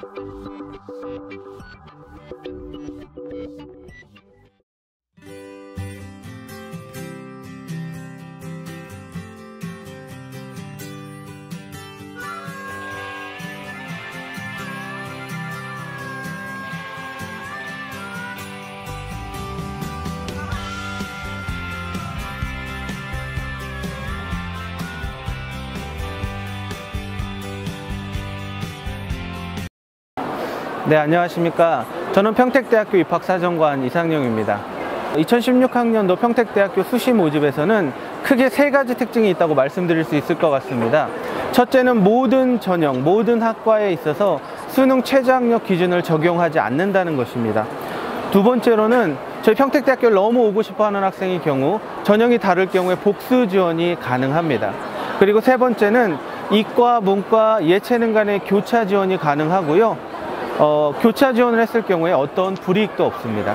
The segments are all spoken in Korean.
네, 안녕하십니까. 저는 평택대학교 입학사정관 이상영입니다. 2016학년도 평택대학교 수시 모집에서는 크게 세 가지 특징이 있다고 말씀드릴 수 있을 것 같습니다. 첫째는 모든 전형, 모든 학과에 있어서 수능 최저학력 기준을 적용하지 않는다는 것입니다. 두 번째로는 저희 평택대학교를 너무 오고 싶어 하는 학생의 경우 전형이 다를 경우에 복수 지원이 가능합니다. 그리고 세 번째는 이과, 문과, 예체능 간의 교차 지원이 가능하고요. 교차 지원을 했을 경우에 어떤 불이익도 없습니다.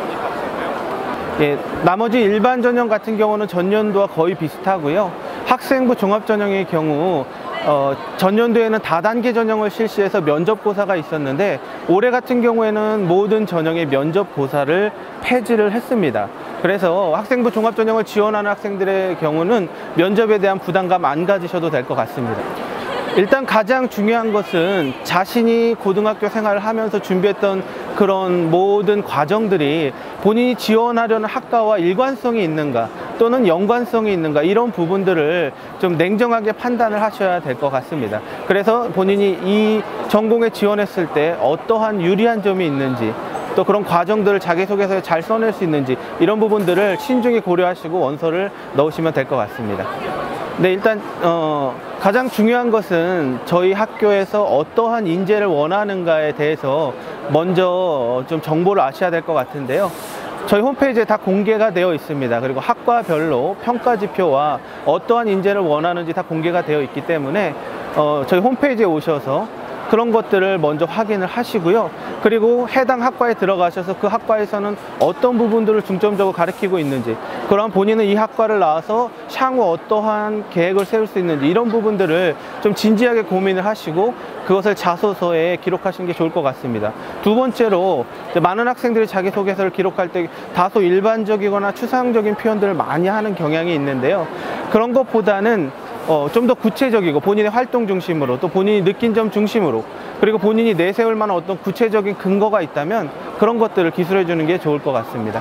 예, 나머지 일반 전형 같은 경우는 전년도와 거의 비슷하고요. 학생부 종합전형의 경우 전년도에는 다단계 전형을 실시해서 면접고사가 있었는데 올해 같은 경우에는 모든 전형의 면접고사를 폐지를 했습니다. 그래서 학생부 종합전형을 지원하는 학생들의 경우는 면접에 대한 부담감 안 가지셔도 될 것 같습니다. 일단 가장 중요한 것은 자신이 고등학교 생활을 하면서 준비했던 그런 모든 과정들이 본인이 지원하려는 학과와 일관성이 있는가 또는 연관성이 있는가 이런 부분들을 좀 냉정하게 판단을 하셔야 될 것 같습니다. 그래서 본인이 이 전공에 지원했을 때 어떠한 유리한 점이 있는지 또 그런 과정들을 자기소개서에 잘 써낼 수 있는지 이런 부분들을 신중히 고려하시고 원서를 넣으시면 될 것 같습니다. 네, 일단 가장 중요한 것은 저희 학교에서 어떠한 인재를 원하는가에 대해서 먼저 좀 정보를 아셔야 될 것 같은데요. 저희 홈페이지에 다 공개가 되어 있습니다. 그리고 학과별로 평가지표와 어떠한 인재를 원하는지 다 공개가 되어 있기 때문에 저희 홈페이지에 오셔서 그런 것들을 먼저 확인을 하시고요. 그리고 해당 학과에 들어가셔서 그 학과에서는 어떤 부분들을 중점적으로 가르치고 있는지, 그럼 본인은 이 학과를 나와서 향후 어떠한 계획을 세울 수 있는지 이런 부분들을 좀 진지하게 고민을 하시고 그것을 자소서에 기록하시는 게 좋을 것 같습니다. 두 번째로 많은 학생들이 자기소개서를 기록할 때 다소 일반적이거나 추상적인 표현들을 많이 하는 경향이 있는데요. 그런 것보다는 좀 더 구체적이고 본인의 활동 중심으로 또 본인이 느낀 점 중심으로 그리고 본인이 내세울 만한 어떤 구체적인 근거가 있다면 그런 것들을 기술해 주는 게 좋을 것 같습니다.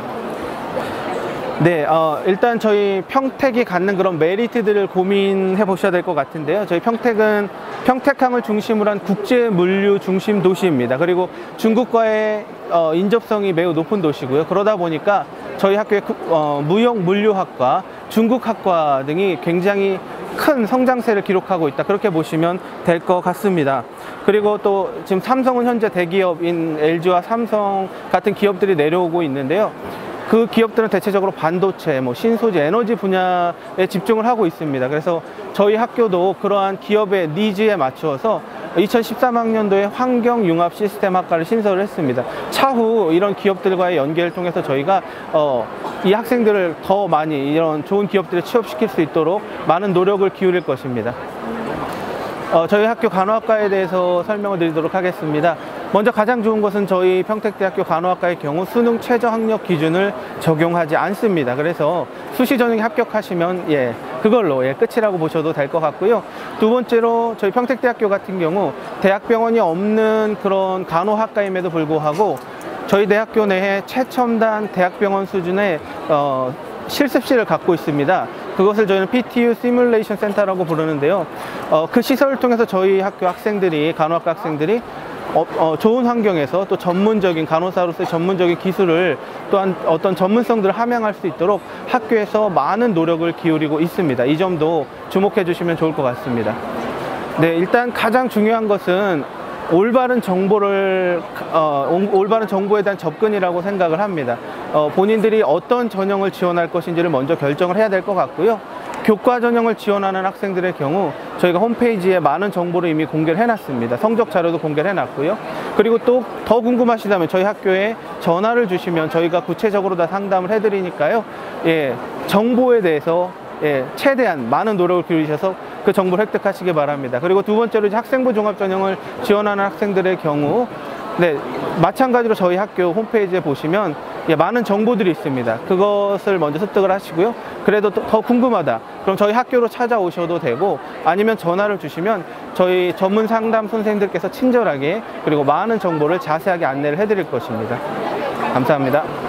네, 일단 저희 평택이 갖는 그런 메리트들을 고민해 보셔야 될 것 같은데요. 저희 평택은 평택항을 중심으로 한 국제 물류 중심 도시입니다. 그리고 중국과의 인접성이 매우 높은 도시고요. 그러다 보니까 저희 학교의 무역 물류학과, 중국학과 등이 굉장히 큰 성장세를 기록하고 있다, 그렇게 보시면 될 것 같습니다. 그리고 또 지금 삼성은 현재 대기업인 LG와 삼성 같은 기업들이 내려오고 있는데요. 그 기업들은 대체적으로 반도체, 신소재, 에너지 분야에 집중을 하고 있습니다. 그래서 저희 학교도 그러한 기업의 니즈에 맞추어서 2013학년도에 환경융합 시스템 학과를 신설을 했습니다. 차후 이런 기업들과의 연계를 통해서 저희가 이 학생들을 더 많이 이런 좋은 기업들에 취업시킬 수 있도록 많은 노력을 기울일 것입니다. 저희 학교 간호학과에 대해서 설명을 드리도록 하겠습니다. 먼저 가장 좋은 것은 저희 평택대학교 간호학과의 경우 수능 최저학력 기준을 적용하지 않습니다. 그래서 수시 전형에 합격하시면 그걸로 끝이라고 보셔도 될 것 같고요. 두 번째로 저희 평택대학교 같은 경우 대학병원이 없는 그런 간호학과임에도 불구하고 저희 대학교 내에 최첨단 대학병원 수준의 실습실을 갖고 있습니다. 그것을 저희는 PTU 시뮬레이션 센터라고 부르는데요. 그 시설을 통해서 저희 학교 학생들이, 간호학과 학생들이 좋은 환경에서 또 전문적인 간호사로서의 전문적인 기술을 또한 어떤 전문성들을 함양할 수 있도록 학교에서 많은 노력을 기울이고 있습니다. 이 점도 주목해 주시면 좋을 것 같습니다. 네, 일단 가장 중요한 것은 올바른 정보에 대한 접근이라고 생각을 합니다. 본인들이 어떤 전형을 지원할 것인지를 먼저 결정을 해야 될 것 같고요. 교과 전형을 지원하는 학생들의 경우 저희가 홈페이지에 많은 정보를 이미 공개를 해놨습니다. 성적 자료도 공개를 해놨고요. 그리고 또 더 궁금하시다면 저희 학교에 전화를 주시면 저희가 구체적으로 다 상담을 해드리니까요. 정보에 대해서 최대한 많은 노력을 기울이셔서 그 정보를 획득하시기 바랍니다. 그리고 두 번째로 이제 학생부 종합전형을 지원하는 학생들의 경우 마찬가지로 저희 학교 홈페이지에 보시면 많은 정보들이 있습니다. 그것을 먼저 습득을 하시고요. 그래도 더 궁금하다, 그럼 저희 학교로 찾아오셔도 되고, 아니면 전화를 주시면 저희 전문 상담 선생님들께서 친절하게 그리고 많은 정보를 자세하게 안내를 해드릴 것입니다. 감사합니다.